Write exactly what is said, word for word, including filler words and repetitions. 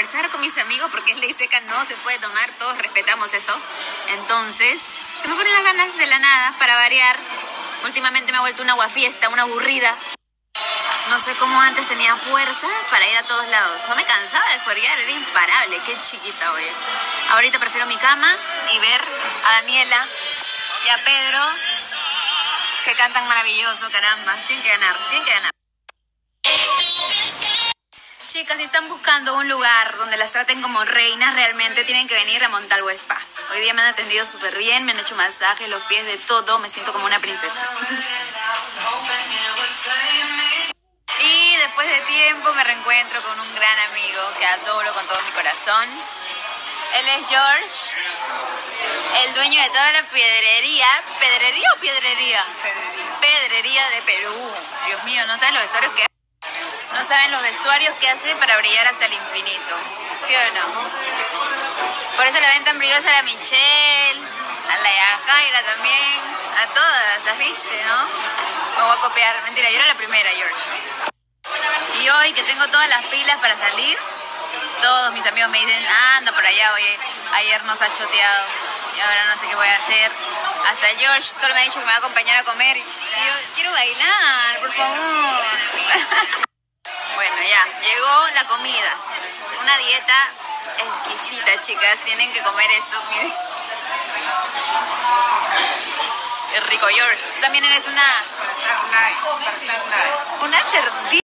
conversar con mis amigos porque es ley seca, no se puede tomar, todos respetamos eso. Entonces, se me ponen las ganas de la nada para variar. Últimamente me he vuelto una aguafiesta, una aburrida. No sé cómo antes tenía fuerza para ir a todos lados. No me cansaba de juerguear, era imparable. Qué chiquita, oye. Ahorita prefiero mi cama y ver a Daniela y a Pedro, que cantan maravilloso, caramba. Tienen que ganar, tienen que ganar. Chicas, si están buscando un lugar donde las traten como reinas, realmente tienen que venir a Montalvo Spa. Hoy día me han atendido súper bien, me han hecho masajes, los pies, de todo. Me siento como una princesa. Y después de tiempo me reencuentro con un gran amigo que adoro con todo mi corazón. Él es George, el dueño de toda la pedrería. ¿Pedrería o piedrería? Pedrería. Pedrería de Perú. Dios mío, no saben los vestuarios que hace. No saben los vestuarios que hace para brillar hasta el infinito. ¿Sí o no? Por eso la ven tan brillosa a la Michelle, a la Yajaira también, a todas, las viste, ¿no? Me voy a copiar. Mentira, yo era la primera, George. Y hoy que tengo todas las pilas para salir, todos mis amigos me dicen, anda por allá, oye, ayer nos ha choteado y ahora no sé qué voy a hacer. Hasta George solo me ha dicho que me va a acompañar a comer y yo quiero bailar, por favor. Bueno, ya, llegó la comida. Una dieta exquisita, chicas. Tienen que comer esto, miren. Es rico, George. Tú también eres una... Una cerdita.